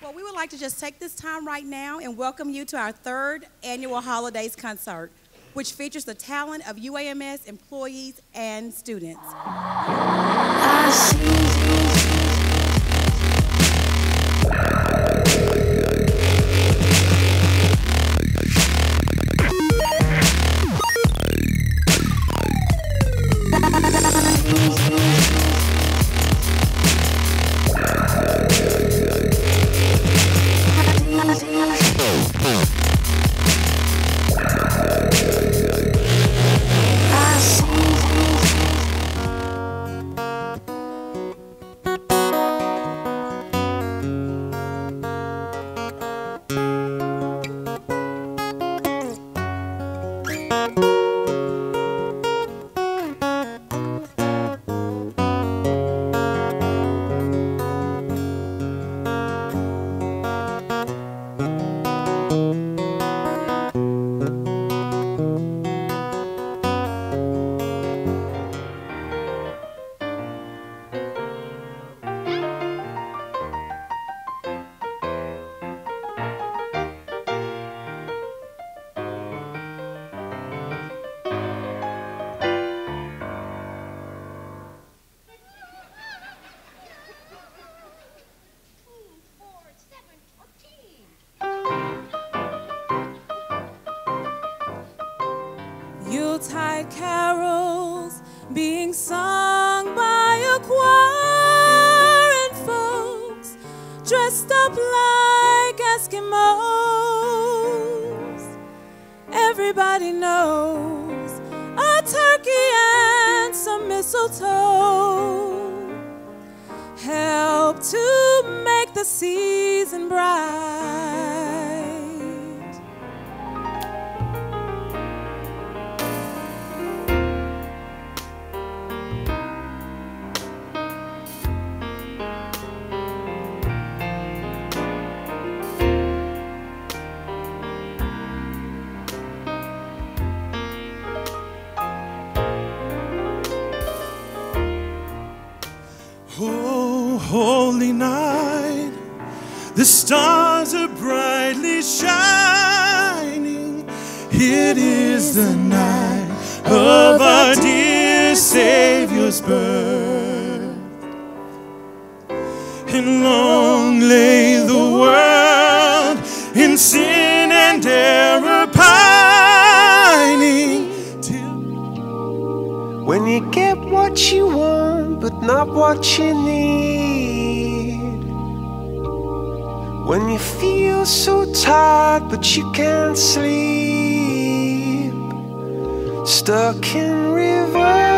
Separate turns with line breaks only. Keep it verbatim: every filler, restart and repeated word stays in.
Well, we would like to just take this time right now and welcome you to our third annual Holidays concert, which features the talent of U A M S employees and students. I see.
Yuletide carols being sung by a choir and folks dressed up like Eskimos. Everybody knows a turkey and some mistletoe help to make the season bright.
Oh, holy night, the stars are brightly shining. It is the night of our dear Savior's birth. And long lay the world in sin and error pining, till
when you get what you want but not what you need, when you feel so tired but you can't sleep, stuck in reverse.